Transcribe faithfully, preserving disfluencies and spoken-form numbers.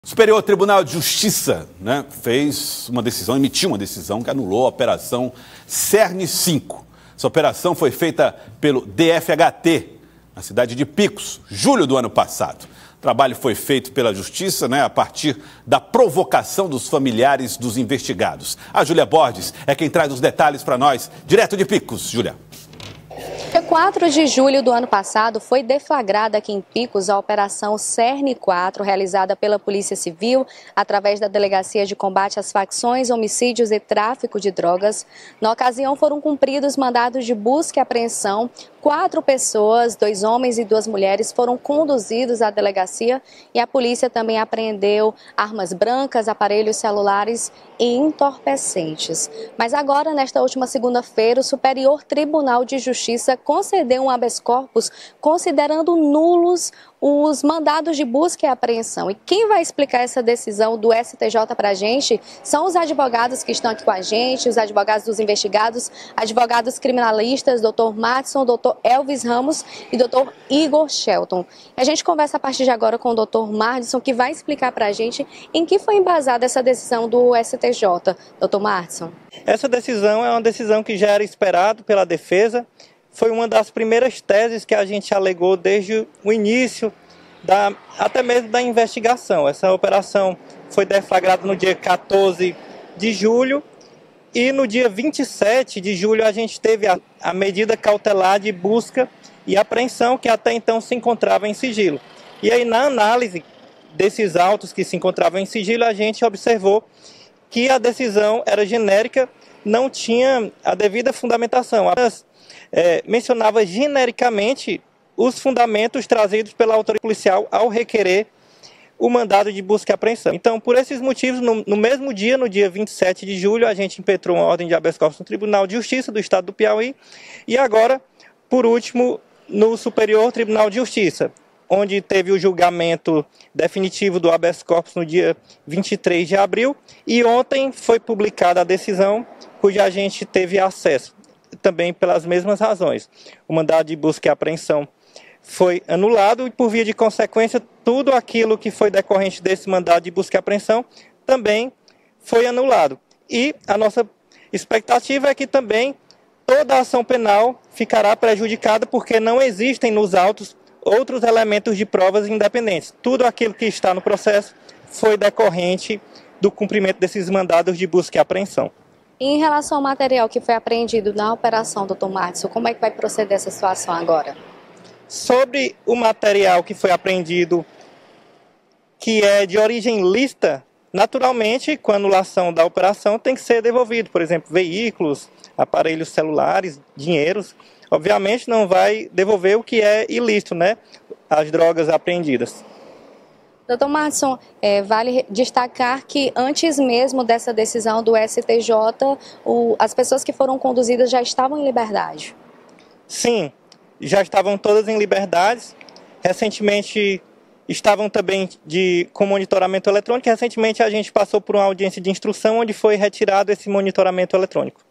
O Superior Tribunal de Justiça, né, fez uma decisão, emitiu uma decisão que anulou a Operação Cerne cinco. Essa operação foi feita pelo D F H T, na cidade de Picos, julho do ano passado. O trabalho foi feito pela Justiça, né, a partir da provocação dos familiares dos investigados. A Júlia Borges é quem traz os detalhes para nós, direto de Picos. Júlia. Dia quatro de julho do ano passado, foi deflagrada aqui em Picos a Operação Cerne quatro, realizada pela Polícia Civil, através da Delegacia de Combate às Facções, Homicídios e Tráfico de Drogas. Na ocasião, foram cumpridos mandados de busca e apreensão. Quatro pessoas, dois homens e duas mulheres, foram conduzidos à delegacia e a polícia também apreendeu armas brancas, aparelhos celulares e entorpecentes. Mas agora, nesta última segunda-feira, o Superior Tribunal de Justiça concedeu um habeas corpus considerando nulos os mandados de busca e apreensão. E quem vai explicar essa decisão do S T J para a gente são os advogados que estão aqui com a gente, os advogados dos investigados, advogados criminalistas, doutor Madison, doutor Elvis Ramos e doutor Igor Shelton. A gente conversa a partir de agora com o doutor Madison, que vai explicar para a gente em que foi embasada essa decisão do S T J. doutor Madison. Essa decisão é uma decisão que já era esperada pela defesa. Foi uma das primeiras teses que a gente alegou desde o início, da, até mesmo da investigação. Essa operação foi deflagrada no dia quatorze de julho e no dia vinte e sete de julho a gente teve a, a medida cautelar de busca e apreensão, que até então se encontrava em sigilo. E aí, na análise desses autos que se encontravam em sigilo, a gente observou que a decisão era genérica, não tinha a devida fundamentação. Apenas É, mencionava genericamente os fundamentos trazidos pela autoridade policial ao requerer o mandado de busca e apreensão. Então, por esses motivos, no, no mesmo dia, no dia vinte e sete de julho, a gente impetrou uma ordem de habeas corpus no Tribunal de Justiça do Estado do Piauí e agora, por último, no Superior Tribunal de Justiça, onde teve o julgamento definitivo do habeas corpus no dia vinte e três de abril e ontem foi publicada a decisão cuja a gente teve acesso. Também pelas mesmas razões. O mandado de busca e apreensão foi anulado e, por via de consequência, tudo aquilo que foi decorrente desse mandado de busca e apreensão também foi anulado. E a nossa expectativa é que também toda a ação penal ficará prejudicada porque não existem nos autos outros elementos de provas independentes. Tudo aquilo que está no processo foi decorrente do cumprimento desses mandados de busca e apreensão. E em relação ao material que foi apreendido na operação, doutor Madison, como é que vai proceder essa situação agora? Sobre o material que foi apreendido, que é de origem lícita, naturalmente, com a anulação da operação, tem que ser devolvido. Por exemplo, veículos, aparelhos celulares, dinheiros. Obviamente não vai devolver o que é ilícito, né? As drogas apreendidas. doutor Madison, é, vale destacar que antes mesmo dessa decisão do S T J, o, as pessoas que foram conduzidas já estavam em liberdade? Sim, já estavam todas em liberdade. Recentemente estavam também de, com monitoramento eletrônico. Recentemente a gente passou por uma audiência de instrução onde foi retirado esse monitoramento eletrônico.